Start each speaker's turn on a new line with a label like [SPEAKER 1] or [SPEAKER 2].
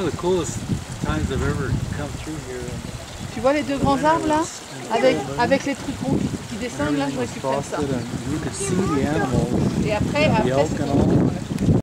[SPEAKER 1] of the coolest times I've ever come through here.
[SPEAKER 2] Tu vois les deux grands arbres là, avec les trucs ronds qui descendent là, je récupère ça.
[SPEAKER 1] You could see the animals,
[SPEAKER 2] Et après
[SPEAKER 1] the elk
[SPEAKER 2] c'est
[SPEAKER 1] and
[SPEAKER 2] bon.
[SPEAKER 1] all.